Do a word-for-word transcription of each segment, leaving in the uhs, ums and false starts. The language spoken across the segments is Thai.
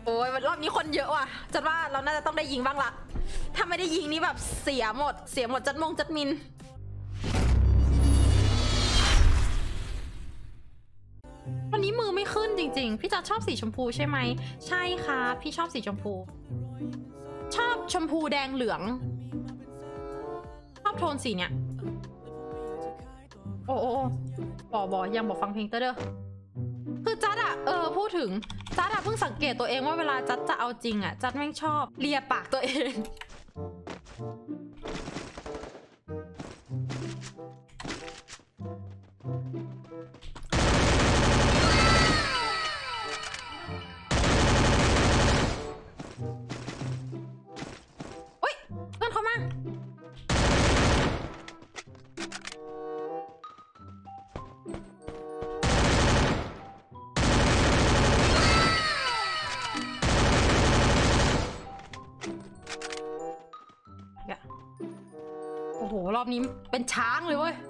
โอ้ยรอบนี้คนเยอะว่ะจัดว่าเราน่าจะต้องได้ยิงบ้างละถ้าไม่ได้ยิงนี่แบบเสียหมดเสียหมดจัดมงจัดมินวันนี้มือไม่ขึ้นจริงๆพี่จัดชอบสีชมพูใช่ไหมใช่ค่ะพี่ชอบสีชมพูชอบชมพูแดงเหลืองชอบโทนสีเนี้ยโอ้โอ้บอบอยังบอกฟังเพลงเตอร์เด้อคือจัดอะเออพูดถึงจัดอะเพิ่งสังเกตตัวเองว่าเวลาจัดจะเอาจริงอะจัดแม่งชอบเลียปากตัวเองโอ๊ยเพื่อนเขามาโอ้โหรอบนี้เป็นช้างเลยเว้ย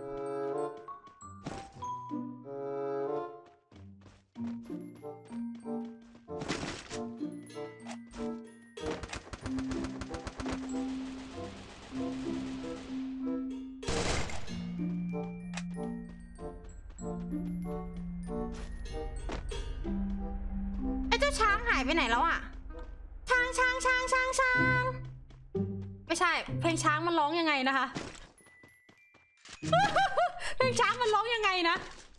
ไอ้เจ้าช้างหายไปไหนแล้วอะช้างช้างช้างช้างช้างไม่ใช่เพลงช้างมันร้องยังไงนะคะเพลงช้างมันร้องยังไงนะ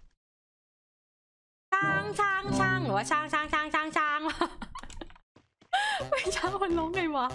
ช้างช้างช้างหรือว่าช้างช้างช้างช้างช้างเพลงช้างมันร้องไงวะ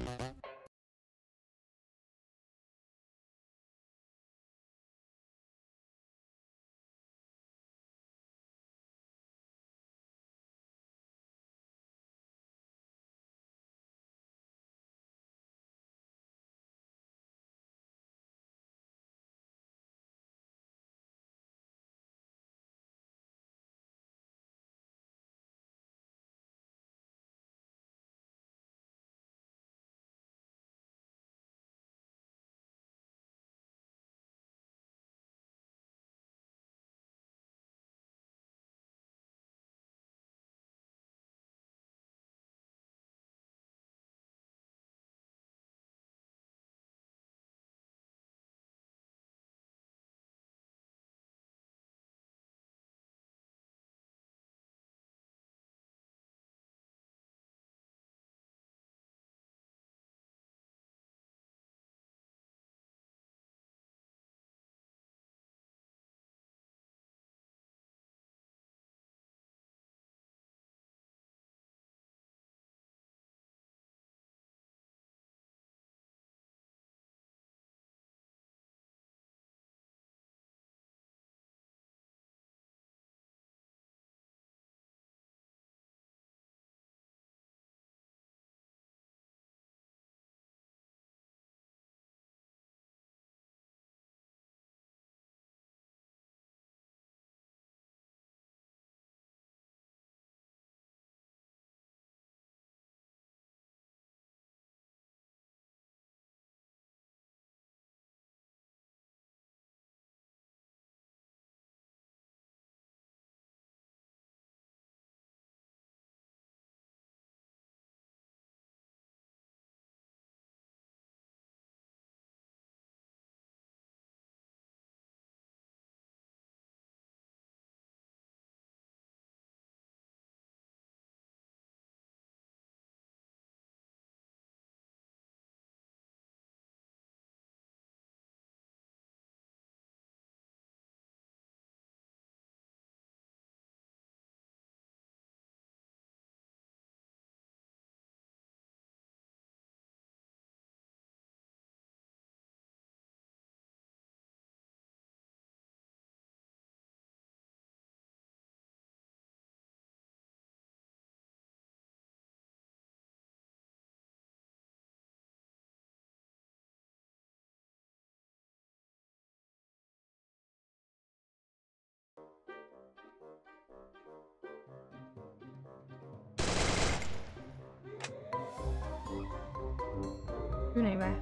อยู่ไหนวะ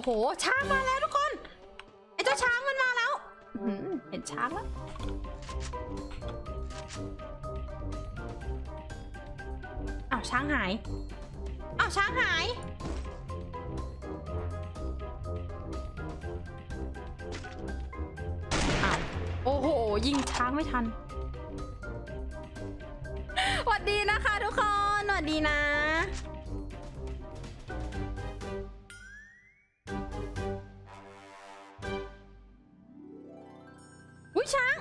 โหช้างมาแล้วทุกคนไอ้เจ้าช้างมันมาแล้วเห็นช้างแล้วอ้าวช้างหายอ้าวช้างหายอ้าวโอ้โหยิงช้างไม่ทันสวัสดีนะคะทุกคนสวัสดีนะอุ้ยช้าง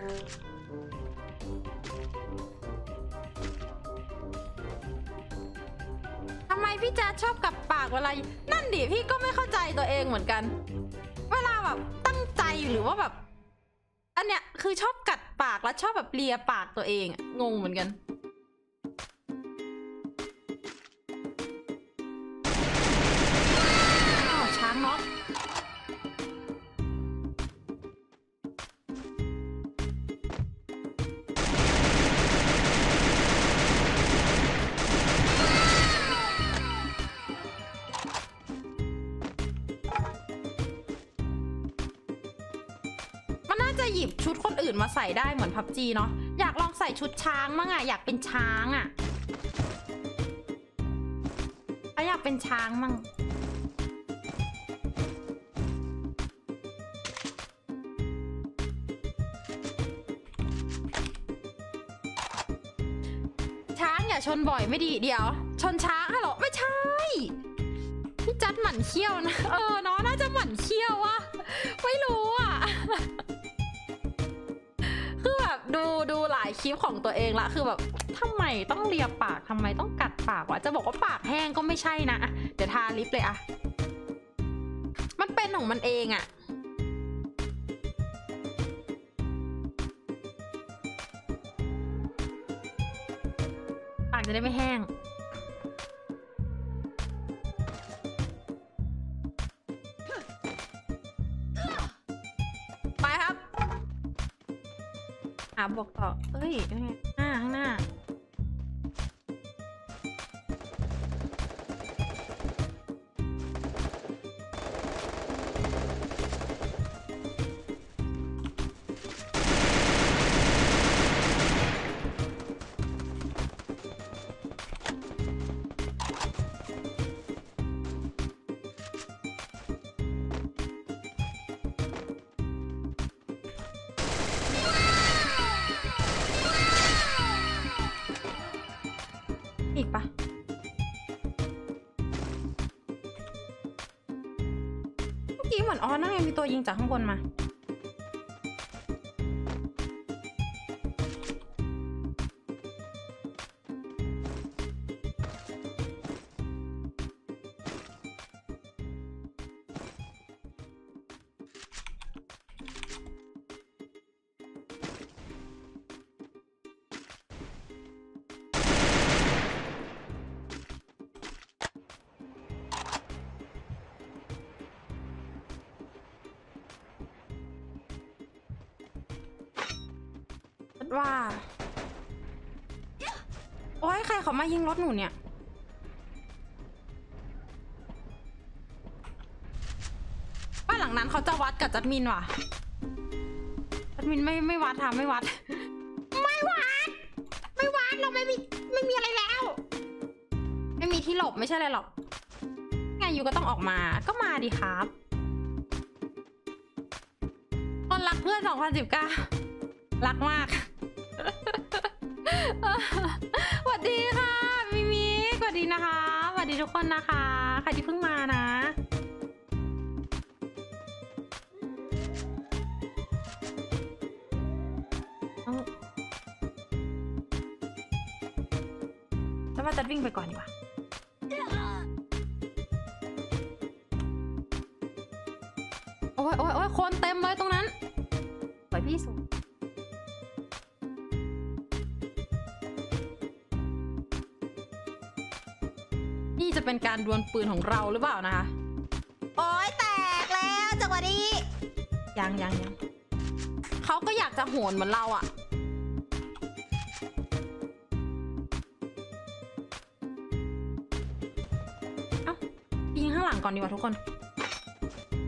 ทำไมพี่แจ๊ดชอบกัดปากเวลานั่นดิพี่ก็ไม่เข้าใจตัวเองเหมือนกันเวลาแบบตั้งใจหรือว่าแบบอันเนี้ยคือชอบกัดปากแล้วชอบแบบเลียปากตัวเองงงเหมือนกันอ้าวช้างน็อกหยิบชุดคนอื่นมาใส่ได้เหมือนพับจีเนาะอยากลองใส่ชุดช้างมั่งอะอยากเป็นช้างอะอยากเป็นช้างมั่งช้างอย่าชนบ่อยไม่ดีเดี๋ยวชนช้างเหรอไม่ใช่พี่จัดหมั่นเขี้ยวนะเออเนาะน่าจะหมั่นเขี้ยววะไม่รู้อะดูดูหลายคลิปของตัวเองละคือแบบทำไมต้องเลียปากทำไมต้องกัดปากวะจะบอกว่าปากแห้งก็ไม่ใช่นะเดี๋ยวทาลิปเลยอะมันเป็นของมันเองอะปากจะได้ไม่แห้งไปครับอ่ะบอกต่อเอ้ยยังไงหน้าข้างหน้าอีกปะเมื่อกี้เหมือนอ๋อนั่นไงมีตัวยิงจากข้างบนมาว่าโอ้ยใครเขามายิงรถหนูเนี่ยบ้านหลังนั้นเขาจะวัดกับจัดมินว่ะจัดมินไม่ไม่วัดทำไม่วัดไม่วัดไม่วัดเราไม่มีไม่มีอะไรแล้วไม่มีที่หลบไม่ใช่อะไรหรอกไงอยู่ก็ต้องออกมาก็มาดิครับคนรักเพื่อนสองพันสิบเก้ารักมากสวัสดีค่ะมิมิสวัสดีนะคะสวัสดีทุกคนนะคะใครที่เพิ่งมานะแล้วมาจัดวิ่งไปก่อนดีกว่าโอ้ยโอ้ยโอ้ยคนเต็มเลยตรงนั้นปล่อยพี่สูนี่จะเป็นการดวลปืนของเราหรือเปล่านะคะโอ้ยแตกแล้วจังหวะนี้ยังยังยังเขาก็อยากจะโหนเหมือนเราอะเอ้ายิงข้างหลังก่อนดีกว่าทุกคน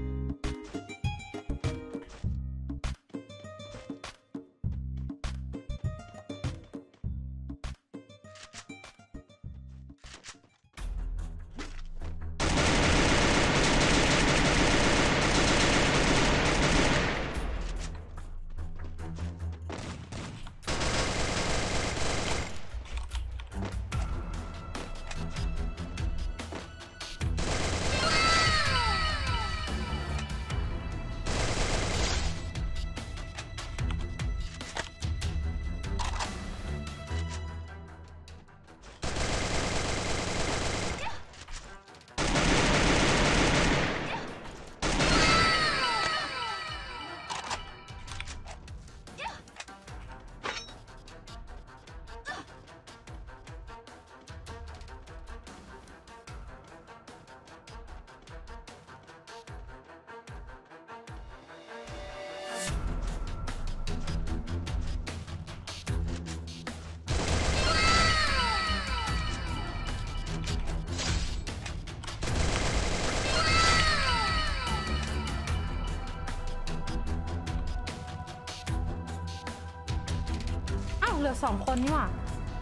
าวเหลือสองคนนี่หว่า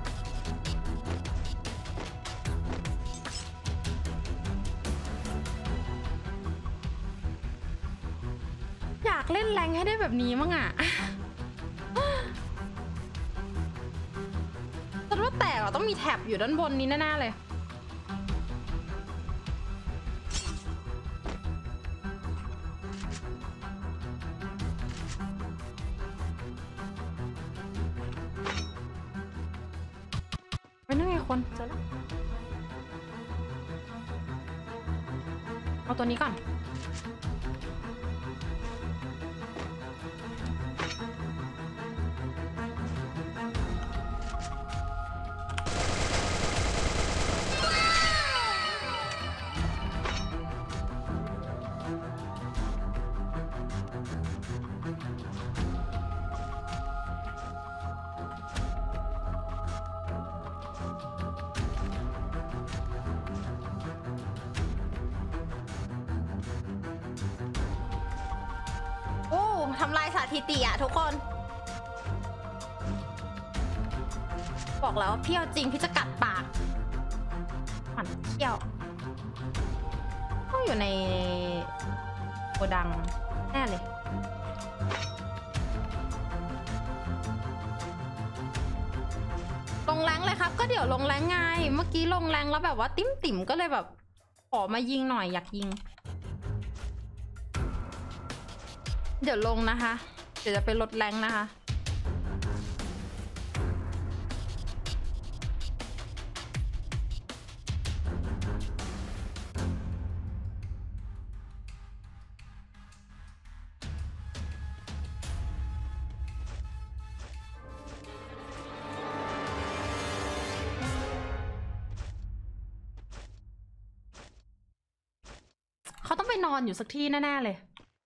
อยากเล่นแรงให้ได้แบบนี้มั้งอ่ะแต่ว่าแต่เราต้องมีแท็บอยู่ด้านบนนี้แน่ๆเลยเป็นยังไงคนเจอแล้วเอาตัวนี้ก่อนทำลายสถิติอะทุกคนบอกแล้วพี่เอาจริงพี่จะกัดปากหมันเขี้ยวต้องอยู่ในโกดังแน่เลยลงแรงเลยครับก็เดี๋ยวลงแรงไงเมื่อกี้ลงแรงแล้วแบบว่าติ้มติ่มก็เลยแบบขอมายิงหน่อยอยากยิงเดี๋ยวลงนะคะเดี๋ยวจะไปลดแรงนะคะเขาต้องไปนอนอยู่สักที่แน่ๆเลย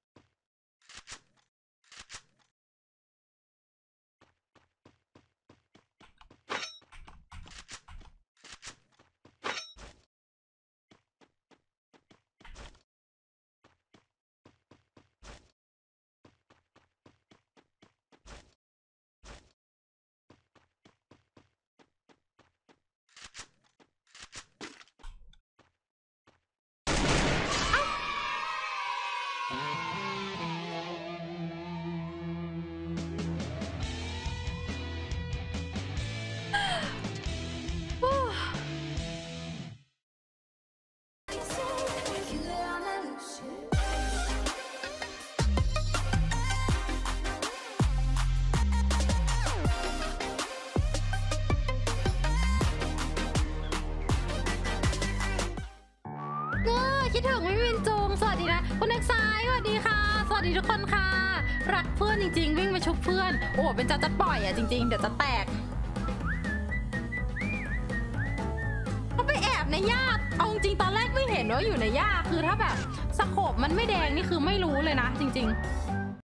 คิดถึงไม่วินจุงสวัสดีนะคุณเอกซายสวัสดีค่ะสวัสดีทุกคนค่ะรักเพื่อนจริงๆวิ่งไปชุบเพื่อนโอ้เป็นจัดจัดปล่อยอ่ะจริงๆเดี๋ยวจะแตกเขาไปแอบในหญ้าเอาจริงตอนแรกไม่เห็นว่าอยู่ในหญ้าคือถ้าแบบสโคปมันไม่แดงนี่คือไม่รู้เลยนะจริงๆ